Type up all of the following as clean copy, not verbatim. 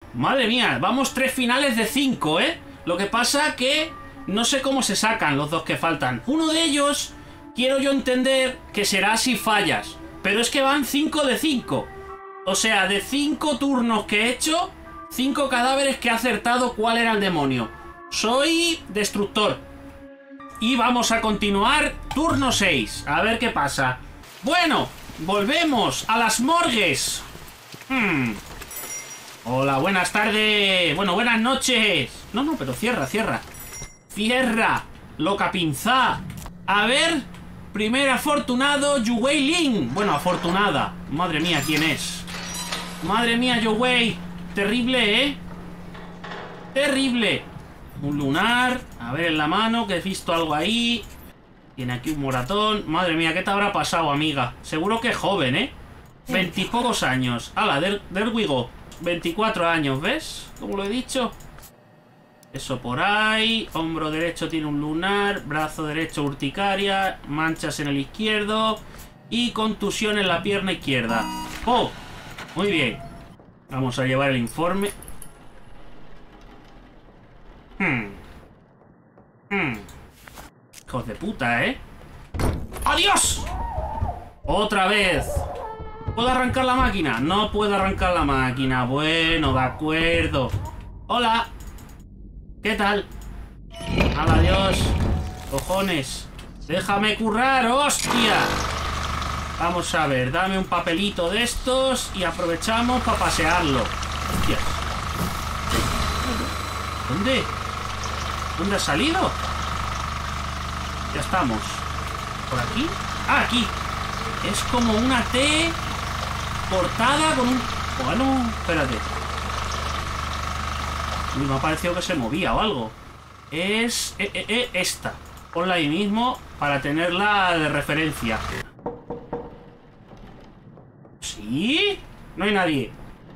Madre mía, vamos 3 finales de 5, ¿eh? Lo que pasa que no sé cómo se sacan los 2 que faltan. Uno de ellos, quiero yo entender que será si fallas. Pero es que van 5 de 5. O sea, de 5 turnos que he hecho, 5 cadáveres que he acertado cuál era el demonio. Soy destructor. Y vamos a continuar turno 6. A ver qué pasa. Bueno, volvemos a las morgues. Hola, buenas tardes. Bueno, buenas noches. No, pero cierra. Cierra, loca pinza. A ver, primer afortunado, Yuwei Lin. Bueno, afortunada. Madre mía, ¿quién es? Madre mía, Yuwei. Terrible, ¿eh? Terrible. Un lunar. A ver en la mano, que he visto algo ahí. Tiene aquí un moratón. Madre mía, ¿qué te habrá pasado, amiga? Seguro que es joven, ¿eh? 20 y pocos años. Hala, there we go. 24 años, ¿ves? Como lo he dicho. Eso por ahí. Hombro derecho tiene un lunar. Brazo derecho urticaria. Manchas en el izquierdo. Y contusión en la pierna izquierda. ¡Oh! Muy bien. Vamos a llevar el informe. Hijos de puta, ¿eh? ¡Adiós! ¡Otra vez! ¿Puedo arrancar la máquina? No puedo arrancar la máquina. Bueno, de acuerdo. Hola. ¿Qué tal? Adiós. Cojones. Déjame currar, hostia. Vamos a ver, dame un papelito de estos y aprovechamos para pasearlo. Hostias. ¿Dónde? ¿Dónde ha salido? Ya estamos. ¿Por aquí? Ah, aquí. Es como una T cortada con un... Bueno, espérate. Uy, me ha parecido que se movía o algo. Es... esta. Ponla ahí mismo para tenerla de referencia. ¿Sí? No hay nadie.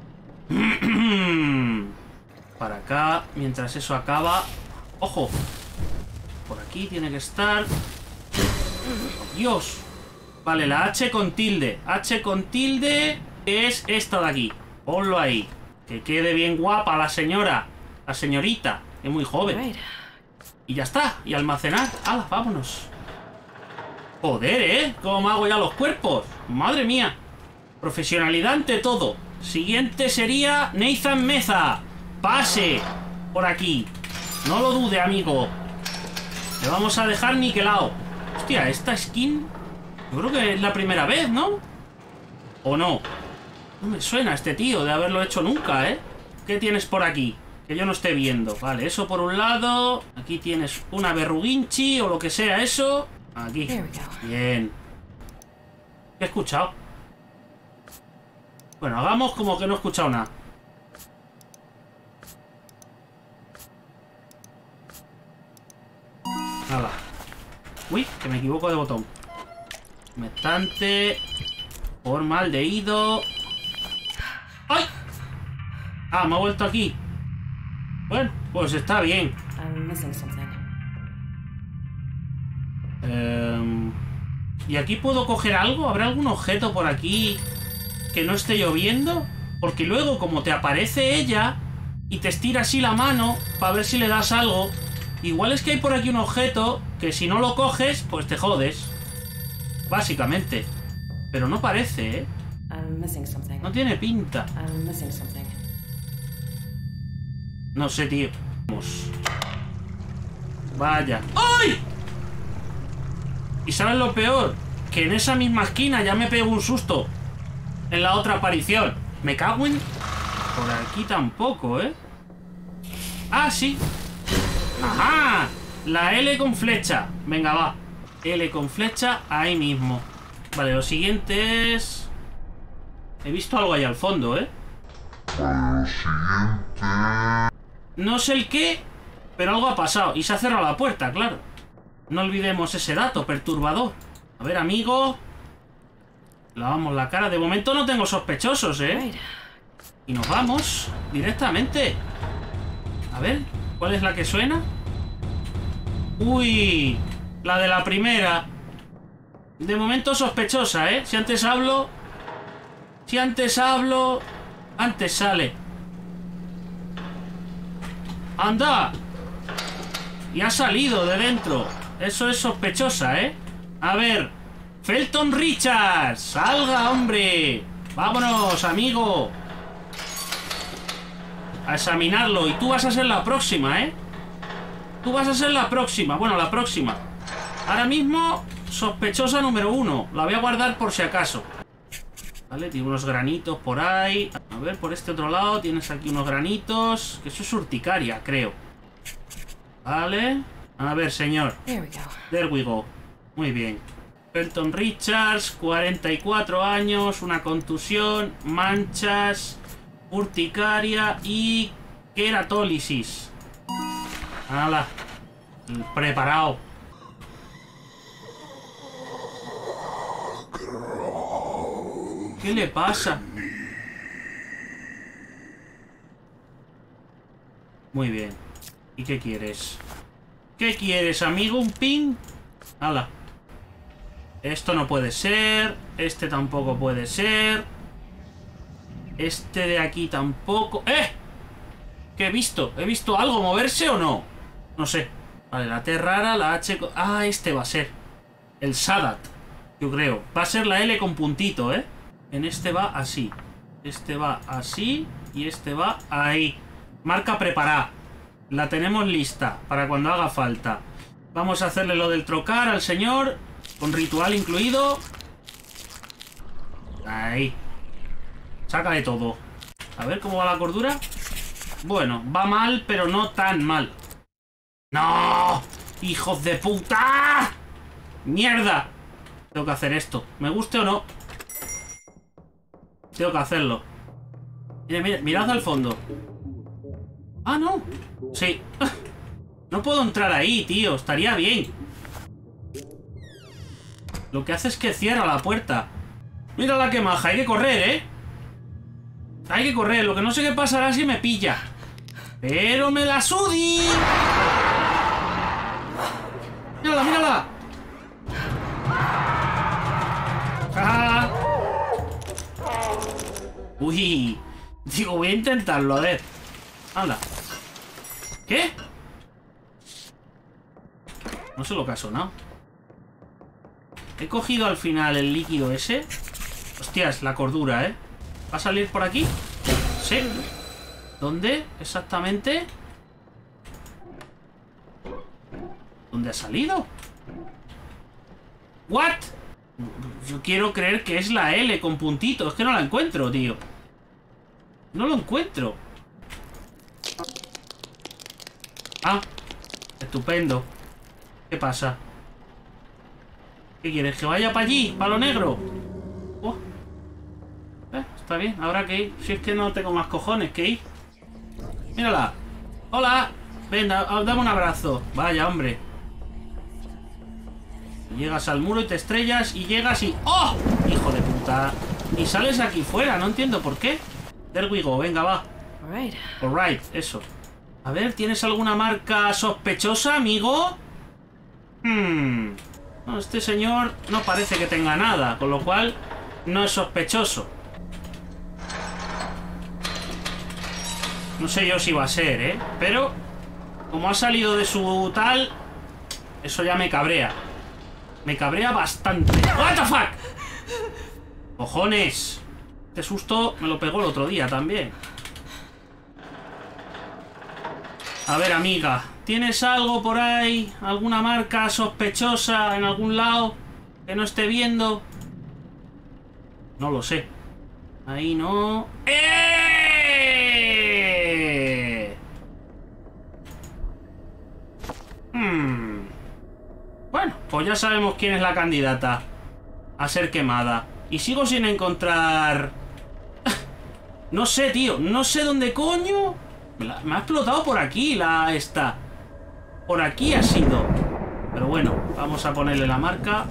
Para acá, mientras eso acaba. ¡Ojo! Por aquí tiene que estar... ¡Oh, Dios! Vale, la H con tilde. H con tilde es esta de aquí. Ponlo ahí. Que quede bien guapa la señora. La señorita. Es muy joven. Y ya está. Y almacenar. ¡Hala, vámonos! Joder, ¿eh? ¿Cómo me hago ya los cuerpos? ¡Madre mía! Profesionalidad ante todo. Siguiente sería Nathan Meza. Pase por aquí. No lo dude, amigo. Le vamos a dejar niquelado. Hostia, esta skin... Yo creo que es la primera vez, ¿no? ¿O no? No me suena este tío de haberlo hecho nunca, ¿eh? ¿Qué tienes por aquí? Que yo no esté viendo. Vale, eso por un lado. Aquí tienes una verruguinchi o lo que sea eso. Aquí. Bien. ¿Qué he escuchado? Bueno, hagamos como que no he escuchado nada. Nada. Uy, que me equivoco de botón. Humectante. Formaldehído. ¡Ay! Ah, me ha vuelto aquí. Bueno, pues está bien. ¿Y aquí puedo coger algo? ¿Habrá algún objeto por aquí que no esté lloviendo? Porque luego, como te aparece ella y te estira así la mano para ver si le das algo, igual es que hay por aquí un objeto que si no lo coges, pues te jodes. Básicamente. Pero no parece, ¿eh? No tiene pinta. No sé, tío. Vamos. Vaya. ¡Ay! ¿Y sabes lo peor? Que en esa misma esquina ya me pego un susto. En la otra aparición. Me cago en... Por aquí tampoco, ¿eh? Ah, sí. ¡Ajá! La L con flecha. Venga, va. L con flecha ahí mismo. Vale, lo siguiente es... He visto algo ahí al fondo, ¿eh? Lo siguiente... No sé el qué, pero algo ha pasado. Y se ha cerrado la puerta, claro. No olvidemos ese dato perturbador. A ver, amigo. Lavamos la cara. De momento no tengo sospechosos, ¿eh? Y nos vamos directamente. A ver, ¿cuál es la que suena? Uy, la de la primera. De momento sospechosa, ¿eh? Si antes hablo... antes sale. ¡Anda! Y ha salido de dentro. Eso es sospechosa, ¿eh? A ver. Felton Richards. ¡Salga, hombre! ¡Vámonos, amigo! A examinarlo. Y tú vas a ser la próxima, ¿eh? Tú vas a ser la próxima. Bueno, la próxima. Ahora mismo, sospechosa número 1. La voy a guardar por si acaso. Vale, tiene unos granitos por ahí. A ver, por este otro lado tienes aquí unos granitos. Que eso es urticaria, creo. Vale. A ver, señor. There we go. Muy bien. Felton Richards, 44 años, una contusión, manchas, urticaria y queratólisis. ¡Hala! Preparado. ¿Qué le pasa? Muy bien. ¿Y qué quieres? ¿Qué quieres, amigo? ¿Un pin? ¡Hala! Esto no puede ser. Este tampoco puede ser. Este de aquí tampoco. ¡Eh! ¿Qué he visto? ¿He visto algo moverse o no? No sé. Vale, la T rara, la H... Ah, este va a ser el Sadat, yo creo. Va a ser la L con puntito, ¿eh? En este va así. Este va así. Y este va ahí. Marca preparada. La tenemos lista para cuando haga falta. Vamos a hacerle lo del trocar al señor. Con ritual incluido. Ahí. Sácale todo. A ver cómo va la cordura. Bueno, va mal, pero no tan mal. ¡No! ¡Hijos de puta! ¡Mierda! Tengo que hacer esto. ¿Me guste o no? Tengo que hacerlo. Mira, mirad al fondo. Ah, no. Sí. No puedo entrar ahí, tío. Estaría bien. Lo que hace es que cierra la puerta. Mira la que maja. Hay que correr, ¿eh? Hay que correr. Lo que no sé qué pasará si me pilla. Pero me la sudi. Mírala, mírala. ¡Ah! Uy. Digo, voy a intentarlo, a ver. Anda. ¿Qué? No sé lo que ha sonado. He cogido al final el líquido ese. Hostias, la cordura, ¿eh? ¿Va a salir por aquí? Sí. ¿Dónde exactamente? ¿Dónde ha salido? ¿What? Yo quiero creer que es la L con puntito. Es que no la encuentro, tío. No lo encuentro. Ah, estupendo. ¿Qué pasa? ¿Qué quieres? ¿Que vaya para allí? ¿Para lo negro? Oh. Está bien, habrá que ir. Si es que no tengo más cojones que ir. Mírala. Hola. Venga, dame un abrazo. Vaya, hombre. Llegas al muro y te estrellas y llegas y... ¡Oh! Hijo de puta. Y sales aquí fuera, no entiendo por qué. There we go, venga, va. Alright, eso. A ver, ¿tienes alguna marca sospechosa, amigo? No, este señor no parece que tenga nada, con lo cual no es sospechoso. No sé yo si va a ser, ¿eh? Pero como ha salido de su tal, eso ya me cabrea. Me cabrea bastante. What the fuck. Cojones. Este susto me lo pegó el otro día también. A ver, amiga, ¿tienes algo por ahí? ¿Alguna marca sospechosa en algún lado que no esté viendo? No lo sé. Ahí no. Bueno, pues ya sabemos quién es la candidata a ser quemada. Y sigo sin encontrar... No sé, tío. No sé dónde coño... Me ha explotado por aquí la esta. Por aquí ha sido. Pero bueno, vamos a ponerle la marca.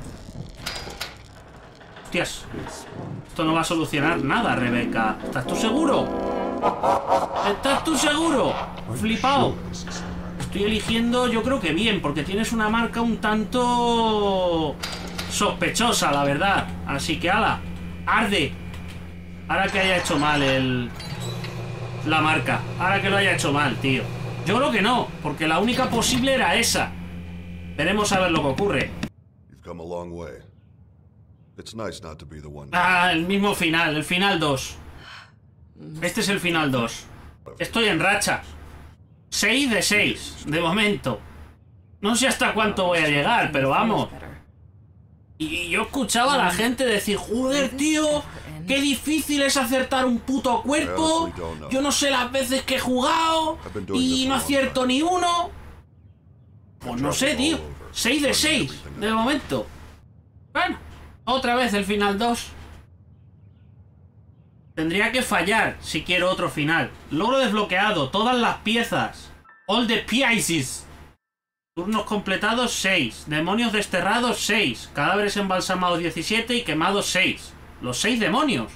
Hostias. Esto no va a solucionar nada, Rebeca. ¿Estás tú seguro? ¿Estás tú seguro? Flipao. Estoy eligiendo, yo creo que bien, porque tienes una marca un tanto sospechosa, la verdad. Así que, ala, arde. Ahora que haya hecho mal la marca. Ahora que lo haya hecho mal, tío. Yo creo que no, porque la única posible era esa. Veremos a ver lo que ocurre. Ah, el mismo final, el final 2. Este es el final 2. Estoy en racha. 6 de 6, de momento. No sé hasta cuánto voy a llegar, pero vamos. Y yo escuchaba a la gente decir, joder, tío, qué difícil es acertar un puto cuerpo. Yo no sé las veces que he jugado y no acierto ni uno. Pues no sé, tío. 6 de 6, de momento. Bueno, otra vez el final 2. Tendría que fallar si quiero otro final. Logro desbloqueado, todas las piezas. All the pieces. Turnos completados 6. Demonios desterrados 6. Cadáveres embalsamados 17 y quemados 6. Los 6 demonios.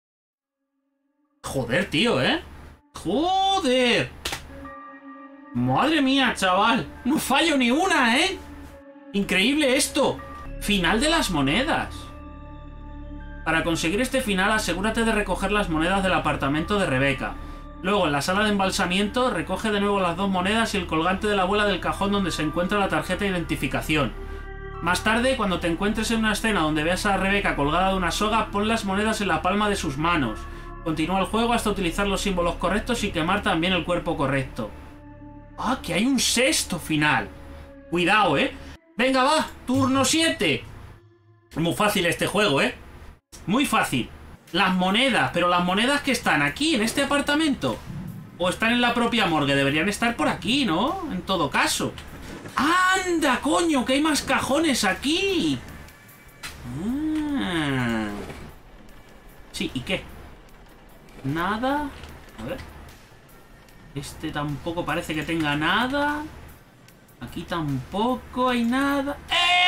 Joder, tío, ¿eh? Joder. Madre mía, chaval. No fallo ni una, ¿eh? Increíble esto. Final de las monedas. Para conseguir este final, asegúrate de recoger las monedas del apartamento de Rebecca. Luego, en la sala de embalsamiento, recoge de nuevo las 2 monedas y el colgante de la abuela del cajón donde se encuentra la tarjeta de identificación. Más tarde, cuando te encuentres en una escena donde veas a Rebecca colgada de una soga, pon las monedas en la palma de sus manos. Continúa el juego hasta utilizar los símbolos correctos y quemar también el cuerpo correcto. ¡Ah, que hay un sexto final! Cuidado, ¿eh? Venga, va, turno 7. Muy fácil este juego, ¿eh? Muy fácil. Las monedas, pero las monedas que están aquí, en este apartamento. O están en la propia morgue, deberían estar por aquí, ¿no? En todo caso. ¡Anda, coño! Que hay más cajones aquí. Ah. Sí, ¿y qué? Nada. A ver. Este tampoco parece que tenga nada. Aquí tampoco hay nada.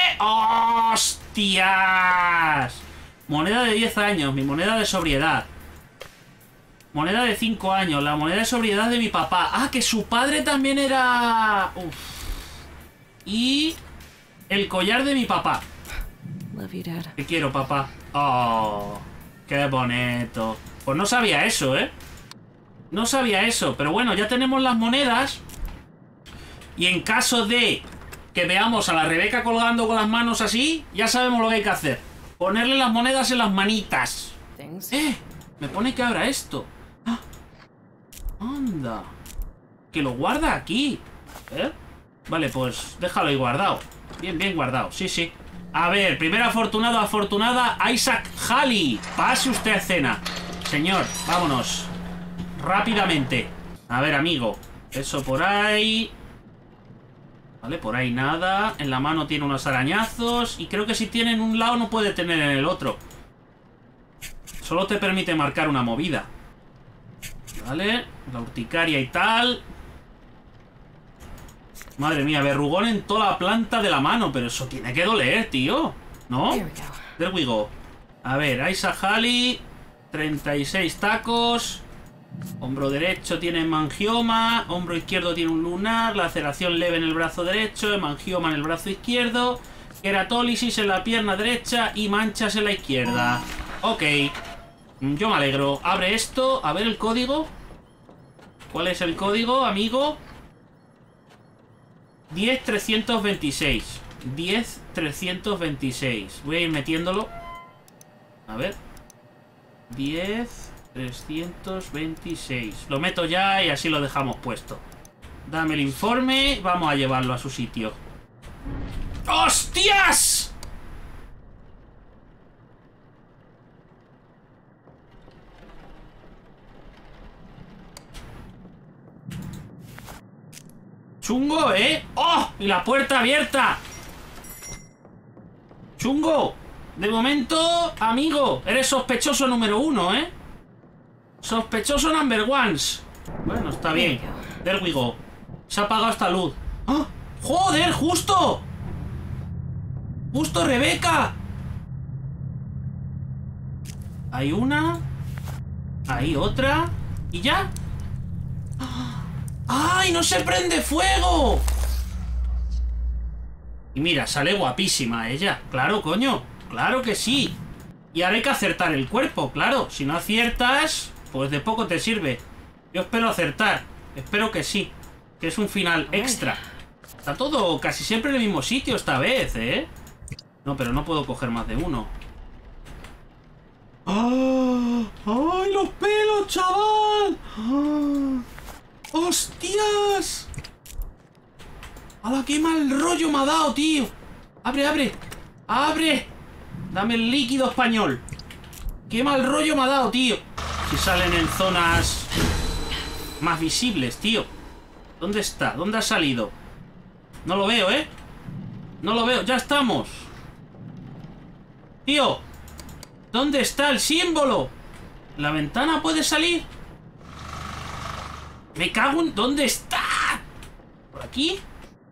¡Hostias! Moneda de 10 años, mi moneda de sobriedad. Moneda de 5 años, la moneda de sobriedad de mi papá. Ah, que su padre también era... Uf. Y... el collar de mi papá. Te quiero, papá. Oh, qué bonito. Pues no sabía eso, ¿eh? No sabía eso, pero bueno, ya tenemos las monedas. Y en caso de que veamos a la Rebecca colgando con las manos así, ya sabemos lo que hay que hacer. Ponerle las monedas en las manitas. Me pone que abra esto. ¡Ah! Anda. Que lo guarda aquí. Vale, pues déjalo ahí guardado. Bien, bien guardado. Sí, sí. A ver, primer afortunado, afortunada, Isaac Halley. Pase usted a escena. Señor, vámonos. Rápidamente. A ver, amigo. Eso por ahí. Vale, por ahí nada. En la mano tiene unos arañazos. Y creo que si tiene en un lado no puede tener en el otro. Solo te permite marcar una movida. Vale, la urticaria y tal. Madre mía, verrugón en toda la planta de la mano. Pero eso tiene que doler, tío. ¿No? There we go. A ver, Isaac Halley. 36 tacos. Hombro derecho tiene hemangioma. Hombro izquierdo tiene un lunar. Laceración leve en el brazo derecho. Hemangioma en el brazo izquierdo. Queratólisis en la pierna derecha. Y manchas en la izquierda. Ok. Yo me alegro. Abre esto. A ver el código. ¿Cuál es el código, amigo? 10-326. 10-326. Voy a ir metiéndolo. A ver. 10-326. Lo meto ya y así lo dejamos puesto. Dame el informe. Vamos a llevarlo a su sitio. ¡Hostias! Chungo, ¿eh? ¡Oh! Y la puerta abierta. Chungo. De momento, amigo, eres sospechoso número 1, ¿eh? Sospechoso number 1. Bueno, está bien. There we go. Se ha apagado esta luz. ¡Oh! ¡Joder, justo! ¡Justo, Rebecca! Hay una. Hay otra. ¿Y ya? ¡Ay, no se prende fuego! Y mira, sale guapísima ella. Claro, coño. Claro que sí. Y ahora hay que acertar el cuerpo, claro. Si no aciertas, pues de poco te sirve. Yo espero acertar. Espero que sí. Que es un final extra. Está todo casi siempre en el mismo sitio esta vez, ¿eh? No, pero no puedo coger más de uno. ¡Ah! ¡Ay, los pelos, chaval! ¡Ah! ¡Hostias! ¡Hala, qué mal rollo me ha dado, tío! ¡Abre, abre! ¡Abre! Dame el líquido español. ¡Qué mal rollo me ha dado, tío! Si salen en zonas más visibles, tío. ¿Dónde está? ¿Dónde ha salido? No lo veo, ¿eh? No lo veo. ¡Ya estamos! Tío, ¿dónde está el símbolo? ¿La ventana puede salir? Me cago en... ¿Dónde está? ¿Por aquí?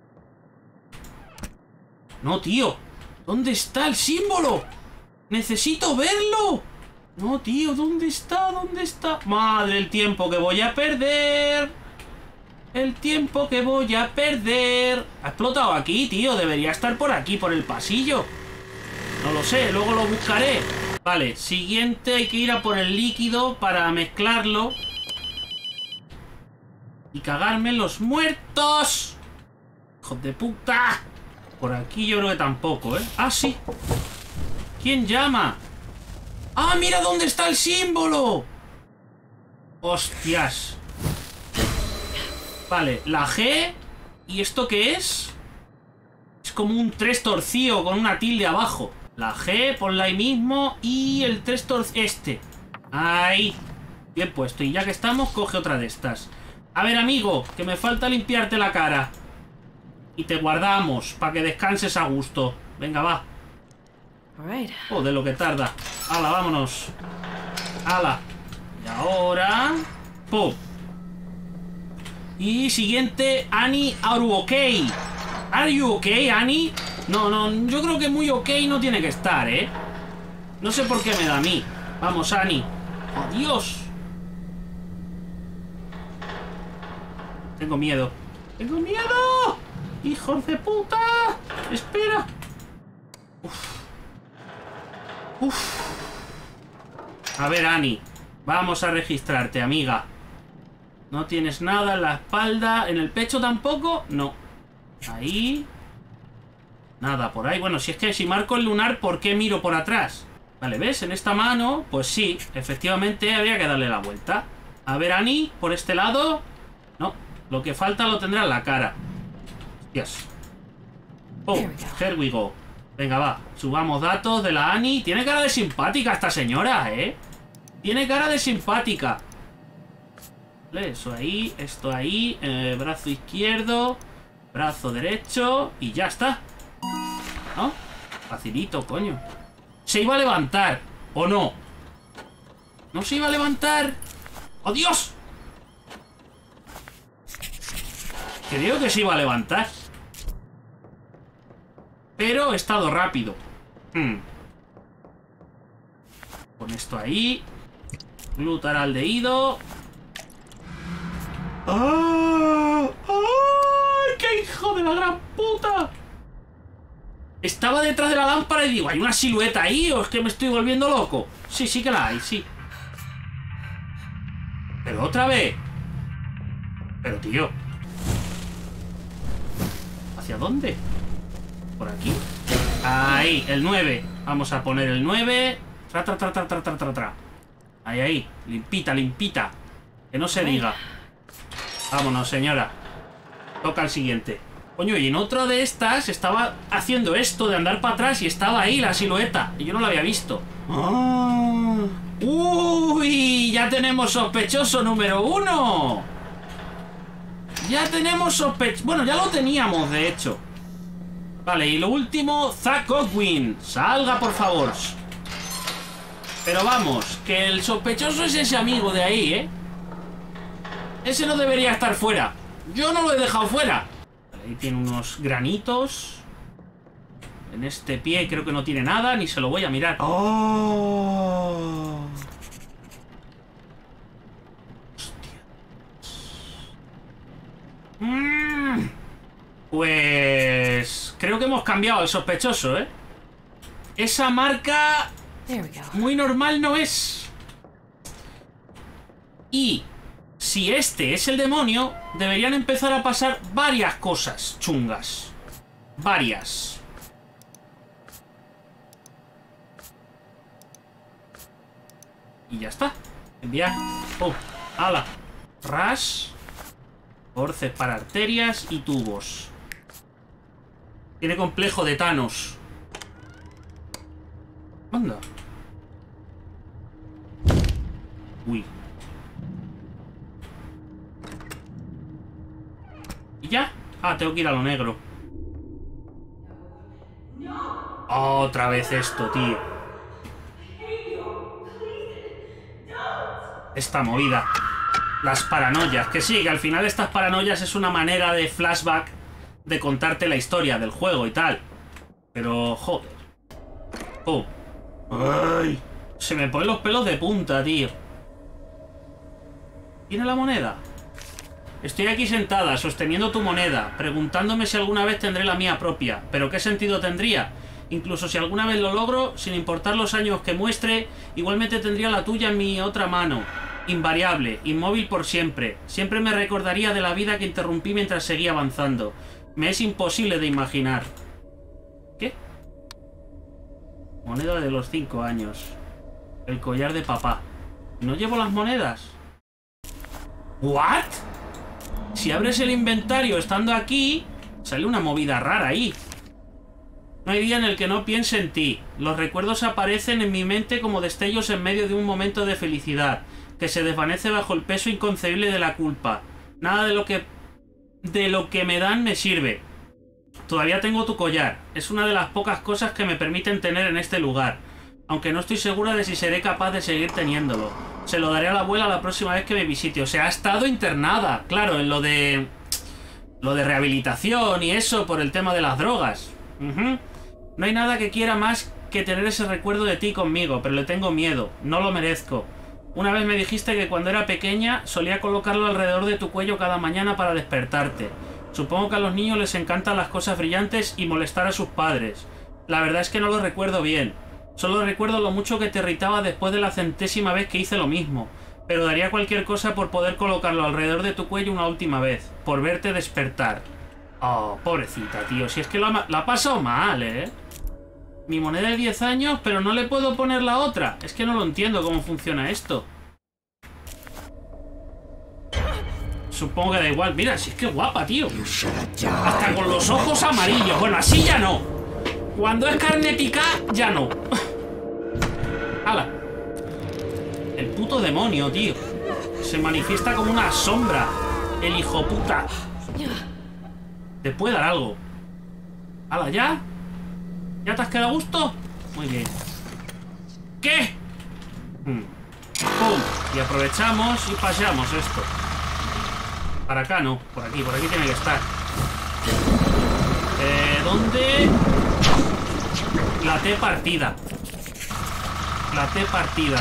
No, tío. ¿Dónde está el símbolo? ¡Necesito verlo! No, tío, ¿dónde está? ¿Dónde está? ¡Madre, el tiempo que voy a perder! El tiempo que voy a perder. Ha explotado aquí, tío. Debería estar por aquí, por el pasillo. No lo sé, luego lo buscaré. Vale, siguiente, hay que ir a por el líquido para mezclarlo y cagarme en los muertos. ¡Hijos de puta! Por aquí yo creo que tampoco, ¿eh? Ah, sí. ¿Quién llama? ¡Ah, mira dónde está el símbolo! ¡Hostias! Vale, la G. ¿Y esto qué es? Es como un 3 torcido con una tilde abajo. La G, ponla ahí mismo. Y el 3 torcido. Este. Ahí. Bien puesto. Y ya que estamos, coge otra de estas. A ver, amigo, que me falta limpiarte la cara. Y te guardamos para que descanses a gusto. Venga, va. Joder, lo que tarda. Hala, vámonos. Hala. Y ahora... ¡pum! Y siguiente, Annie, are you okay? ¿Are you okay, Annie? No, no, yo creo que muy ok no tiene que estar, ¿eh? No sé por qué me da a mí. Vamos, Annie. ¡Oh, Dios! Tengo miedo. ¡Tengo miedo! ¡Hijos de puta! ¡Espera! Uf. Uf. A ver, Annie. Vamos a registrarte, amiga. No tienes nada en la espalda. ¿En el pecho tampoco? No. Ahí. Nada por ahí. Bueno, si es que si marco el lunar, ¿por qué miro por atrás? Vale, ¿ves? En esta mano, pues sí, efectivamente habría que darle la vuelta. A ver, Annie, por este lado. No, lo que falta lo tendrá en la cara. Hostias. Oh, here we go. Venga, va, subamos datos de la Annie. Tiene cara de simpática esta señora, ¿eh? Tiene cara de simpática. Vale, eso ahí, esto ahí. Brazo izquierdo, brazo derecho y ya está. ¿No? Facilito, coño. Se iba a levantar, ¿o no? ¿No se iba a levantar? ¡Oh, Dios! Creo que se iba a levantar. Pero he estado rápido. Con esto ahí. Glutaraldehído. ¡Ah! ¡Ay, qué hijo de la gran puta! Estaba detrás de la lámpara y digo, ¿hay una silueta ahí o es que me estoy volviendo loco? Sí, sí que la hay, sí. Pero otra vez. Pero, tío. ¿Hacia dónde? ¿Por aquí? Ahí, el 9. Vamos a poner el 9. Tra, tra, tra, tra, tra, tra, tra, tra. Ahí, ahí. Limpita, limpita. Que no se diga. Vámonos, señora. Toca el siguiente. Coño, y en otra de estas estaba haciendo esto de andar para atrás y estaba ahí la silueta. Y yo no la había visto. ¡Ah! ¡Uy! Ya tenemos sospechoso número 1. Ya tenemos sospechoso. Bueno, ya lo teníamos, de hecho. Vale, y lo último, Zack Godwin. Salga, por favor. Pero vamos, que el sospechoso es ese amigo de ahí, ¿eh? Ese no debería estar fuera. Yo no lo he dejado fuera. Vale, ahí tiene unos granitos. En este pie creo que no tiene nada, ni se lo voy a mirar. ¡Oh! Hostia. Pues... creo que hemos cambiado el sospechoso, ¿eh? Esa marca... muy normal no es. Y... si este es el demonio, deberían empezar a pasar varias cosas chungas. Varias. Y ya está. Enviar. Oh, ala. Ras. Forces para arterias y tubos. Tiene complejo de Thanos. Anda. Uy. ¿Y ya? Ah, tengo que ir a lo negro. Otra vez esto, tío. Esta movida. Las paranoias. Que sí, que al final estas paranoias es una manera de flashback de contarte la historia del juego y tal. Pero, joder. Oh. Ay. Se me ponen los pelos de punta, tío. ¿Tiene la moneda? Estoy aquí sentada, sosteniendo tu moneda, preguntándome si alguna vez tendré la mía propia. ¿Pero qué sentido tendría? Incluso si alguna vez lo logro, sin importar los años que muestre, igualmente tendría la tuya en mi otra mano. Invariable, inmóvil por siempre. Siempre me recordaría de la vida que interrumpí mientras seguía avanzando. Me es imposible de imaginar. ¿Qué? Moneda de los 5 años. El collar de papá. ¿No llevo las monedas? ¿What? Si abres el inventario estando aquí, sale una movida rara ahí. No hay día en el que no piense en ti. Los recuerdos aparecen en mi mente como destellos en medio de un momento de felicidad, que se desvanece bajo el peso inconcebible de la culpa. Nada de lo que me dan me sirve. Todavía tengo tu collar. Es una de las pocas cosas que me permiten tener en este lugar, aunque no estoy segura de si seré capaz de seguir teniéndolo. Se lo daré a la abuela la próxima vez que me visite. O sea, ha estado internada, claro, en lo de rehabilitación y eso por el tema de las drogas. No hay nada que quiera más que tener ese recuerdo de ti conmigo, pero le tengo miedo. No lo merezco. Una vez me dijiste que cuando era pequeña solía colocarlo alrededor de tu cuello cada mañana para despertarte. Supongo que a los niños les encantan las cosas brillantes y molestar a sus padres. La verdad es que no lo recuerdo bien. Solo recuerdo lo mucho que te irritaba después de la 100ª vez que hice lo mismo. Pero daría cualquier cosa por poder colocarlo alrededor de tu cuello una última vez. Por verte despertar. Oh, pobrecita, tío. Si es que la ha pasado mal, ¿eh? Mi moneda de 10 años, pero no le puedo poner la otra. Es que no lo entiendo cómo funciona esto. Supongo que da igual. Mira, si es que guapa, tío. Hasta con los ojos amarillos. Bueno, así ya no. Cuando es carne picada, ya no. ¡Hala! El puto demonio, tío. Se manifiesta como una sombra. El hijo puta. Te puede dar algo. ¡Hala, ya! ¿Ya te has quedado a gusto? Muy bien. ¿Qué? ¡Pum! Y aprovechamos y paseamos esto. Para acá no. Por aquí tiene que estar. ¿Dónde? La T partida. La T partida.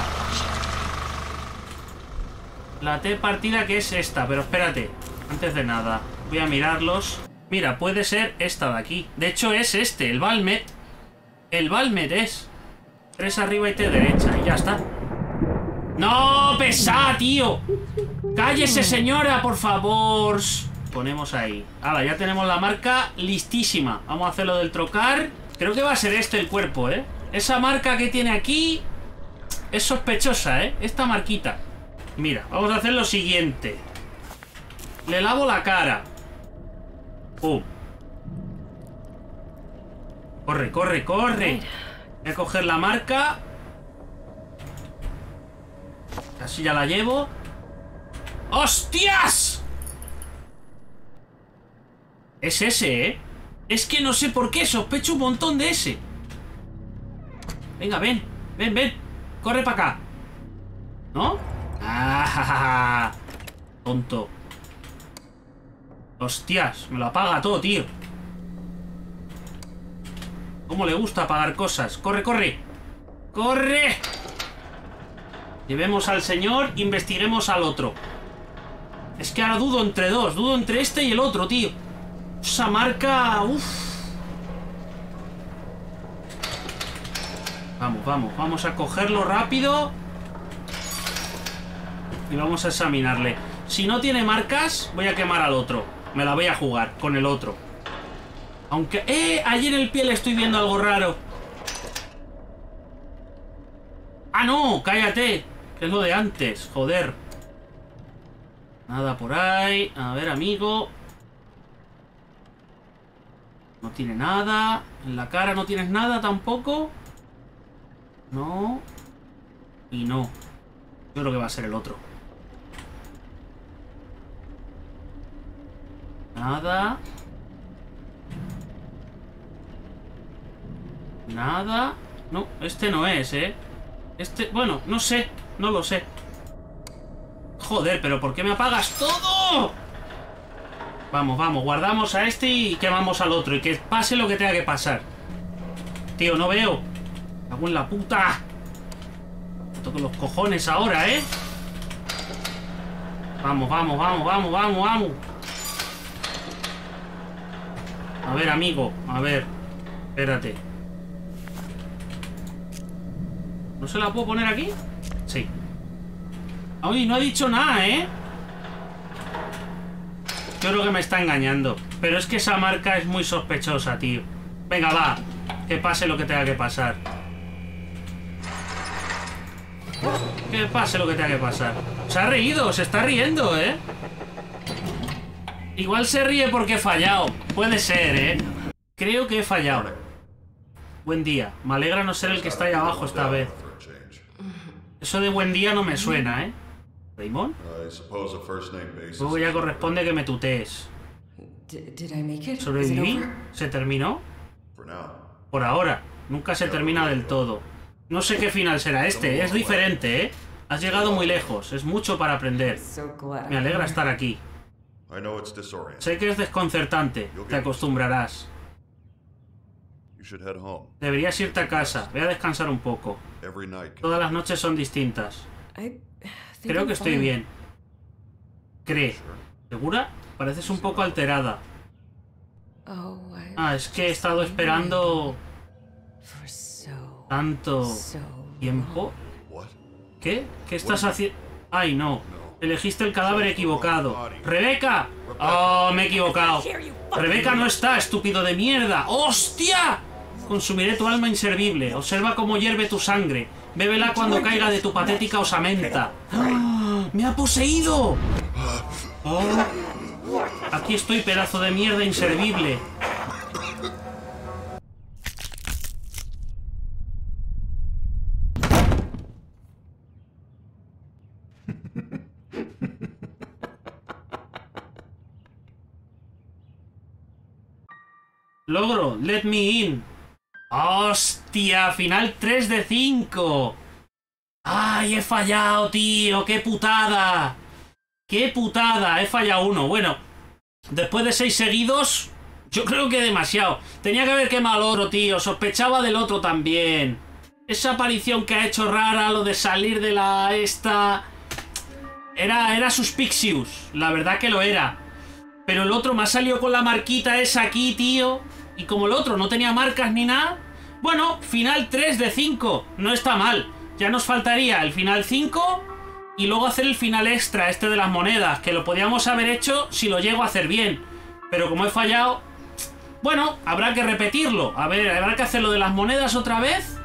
La T partida que es esta. Pero espérate. Antes de nada. Voy a mirarlos. Mira, puede ser esta de aquí. De hecho es este, el Valmet. El Valmet es 3 arriba y T derecha. Y ya está. ¡No! ¡Pesá, tío! ¡Cállese, señora, por favor! Ponemos ahí. Ahora, ya tenemos la marca listísima. Vamos a hacer lo del trocar. Creo que va a ser este el cuerpo, ¿eh? Esa marca que tiene aquí es sospechosa, ¿eh? Esta marquita. Mira, vamos a hacer lo siguiente. Le lavo la cara. Corre, corre, corre. Voy a coger la marca. Así ya la llevo. ¡Hostias! Es ese, ¿eh? Es que no sé por qué, sospecho un montón de ese. Venga, ven, ven, ven. Corre para acá. ¿No? ¡Ah! Tonto. Hostias, me lo apaga todo, tío. ¿Cómo le gusta apagar cosas? ¡Corre, corre! ¡Corre! Llevemos al señor, investiguemos al otro. Es que ahora dudo entre dos. Dudo entre este y el otro, tío. Esa marca... Uff. Vamos, vamos. Vamos a cogerlo rápido. Y vamos a examinarle. Si no tiene marcas, voy a quemar al otro. Me la voy a jugar con el otro. Aunque... allí en el pie le estoy viendo algo raro. ¡Ah, no! ¡Cállate! Que es lo de antes, joder. Nada por ahí. A ver, amigo. No tiene nada. En la cara no tienes nada tampoco. No. Y no. Yo creo que va a ser el otro. Nada. Nada. No, este no es, ¿eh? Este, bueno, no sé. No lo sé. Joder, pero ¿por qué me apagas todo? Vamos, vamos, guardamos a este y quemamos al otro. Y que pase lo que tenga que pasar. Tío, no veo. Me cago en la puta. Toco los cojones ahora, ¿eh? Vamos, vamos, vamos, vamos, vamos, vamos. A ver, amigo, a ver. Espérate. ¿No se la puedo poner aquí? Sí. Ay, no ha dicho nada, ¿eh? Yo creo que me está engañando. Pero es que esa marca es muy sospechosa, tío. Venga, va. Que pase lo que tenga que pasar. Que pase lo que tenga que pasar. Se ha reído, se está riendo, ¿eh? Igual se ríe porque he fallado. Puede ser, ¿eh? Creo que he fallado. Buen día. Me alegra no ser el que está ahí abajo esta vez. Eso de buen día no me suena, ¿eh? ¿Raymond? Luego ya corresponde que me tutees. ¿Sobreviví? ¿Se terminó? Por ahora. Nunca se termina del todo. No sé qué final será este. Es diferente, ¿eh? Has llegado muy lejos. Es mucho para aprender. Me alegra estar aquí. Sé que es desconcertante. Te acostumbrarás. Deberías irte a casa. Ve a descansar un poco. Todas las noches son distintas. Creo que estoy bien. ¿Cree? ¿Segura? Pareces un poco alterada. Ah, es que he estado esperando... ¿tanto tiempo? ¿Qué? ¿Qué estás haciendo? ¡Ay, no! Elegiste el cadáver equivocado. ¡Rebeca! ¡Oh, me he equivocado! ¡Rebeca no está, estúpido de mierda! ¡Hostia! Consumiré tu alma inservible. Observa cómo hierve tu sangre. Bébela cuando caiga de tu patética osamenta. ¡Oh! ¡Me ha poseído! Oh. Aquí estoy, pedazo de mierda inservible. Logro, let me in. ¡Hostia! Final 3 de 5. ¡Ay, he fallado, tío! ¡Qué putada! ¡Qué putada! He fallado uno. Bueno, después de 6 seguidos, yo creo que demasiado. Tenía que haber quemado al otro, tío. Sospechaba del otro también. Esa aparición que ha hecho rara, lo de salir de la esta... Era suspicious. La verdad que lo era. Pero el otro me ha salido con la marquita esa aquí, tío. Y como el otro no tenía marcas ni nada... Bueno, final 3 de 5. No está mal. Ya nos faltaría el final 5 y luego hacer el final extra, este de las monedas, que lo podíamos haber hecho si lo llego a hacer bien. Pero como he fallado... Bueno, habrá que repetirlo. A ver, habrá que hacer lo de las monedas otra vez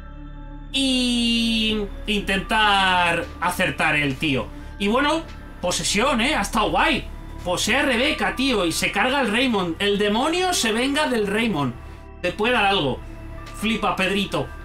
y intentar acertar el tío. Y bueno, posesión, ha estado guay. Posee a Rebeca, tío, y se carga el Raymond. El demonio se venga del Raymond. Te puede dar algo. Flipa, Pedrito.